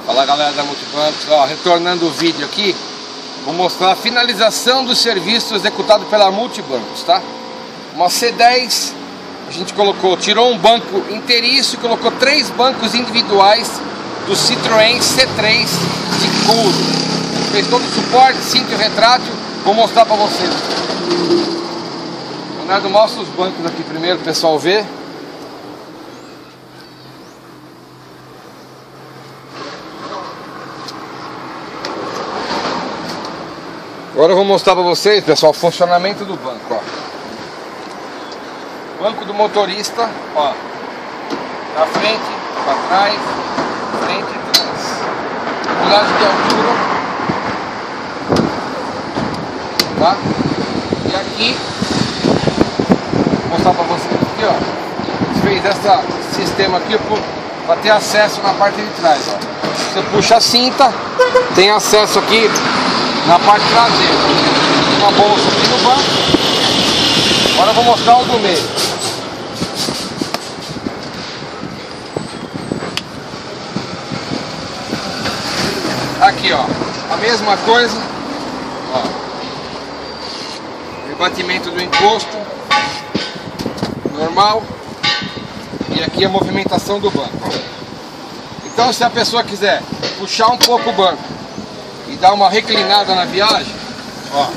Fala galera da Multibancos, retornando o vídeo aqui, vou mostrar a finalização do serviço executado pela Multibancos, tá? Uma C10, a gente tirou um banco inteiriço e colocou 3 bancos individuais do Citroën C3 de couro. Fez todo o suporte, cinto retrátil, vou mostrar pra vocês. Leonardo, mostra os bancos aqui primeiro, o pessoal ver. Agora eu vou mostrar para vocês, pessoal, o funcionamento do banco, ó. Banco do motorista, ó. Na frente, para trás, frente e trás. Regulagem de altura. Tá? E aqui, vou mostrar para vocês aqui, ó. A gente fez esse sistema aqui para ter acesso na parte de trás, ó. Você puxa a cinta, tem acesso aqui na parte traseira. Uma bolsa aqui no banco. Agora eu vou mostrar o do meio. Aqui, ó, a mesma coisa, ó. Rebatimento do encosto normal. E aqui a movimentação do banco. Então, se a pessoa quiser puxar um pouco o banco e dar uma reclinada na viagem, ó,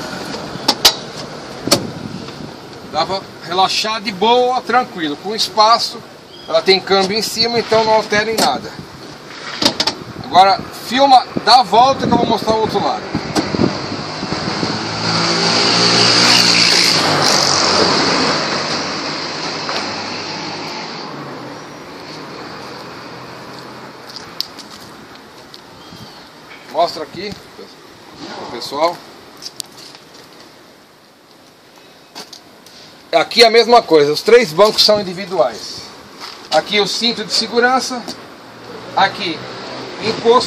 dá pra relaxar de boa, tranquilo, com espaço. Ela tem câmbio em cima, então não altera em nada. Agora filma, dá a volta que eu vou mostrar o outro lado. Mostra aqui, pessoal. Aqui a mesma coisa, os 3 bancos são individuais. Aqui o cinto de segurança. Aqui encosto.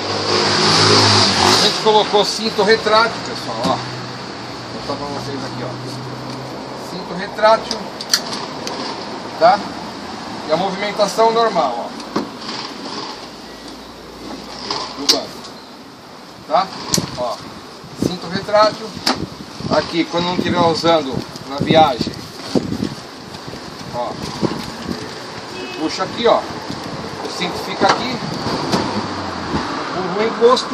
A gente colocou cinto retrátil, pessoal, ó. Vou mostrar pra vocês aqui, ó. Cinto retrátil, tá? E a movimentação normal, ó. Do banco. Tá? Ó, cinto retrátil. Aqui, quando não estiver usando na viagem, ó, puxa aqui, ó, o cinto fica aqui, o encosto,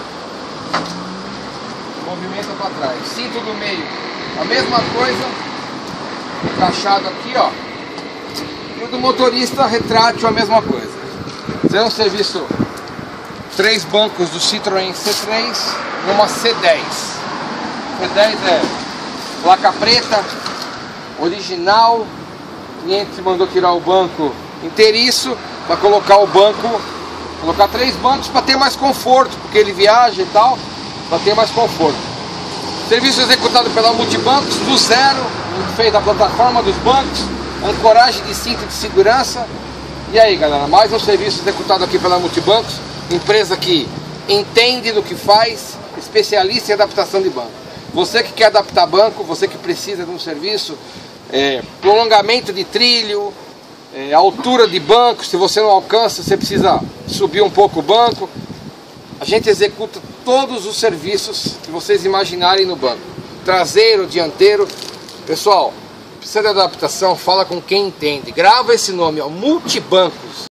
movimenta para trás. Cinto do meio, a mesma coisa, encaixado aqui, ó. E o do motorista retrátil, a mesma coisa. Esse é um serviço. 3 bancos do Citroën C3 numa C10. C10 é placa preta, original. O cliente mandou tirar o banco inteiriço para colocar o banco, colocar 3 bancos para ter mais conforto, porque ele viaja e tal, para ter mais conforto. Serviço executado pela Multibancos do zero, fez a plataforma dos bancos, ancoragem de cinto de segurança. E aí, galera, mais um serviço executado aqui pela Multibancos. Empresa que entende do que faz, especialista em adaptação de banco. Você que quer adaptar banco, você que precisa de um serviço, prolongamento de trilho, altura de banco, se você não alcança, você precisa subir um pouco o banco. A gente executa todos os serviços que vocês imaginarem no banco. Traseiro, dianteiro. Pessoal, precisa de adaptação, fala com quem entende. Grava esse nome, ó, Multibancos.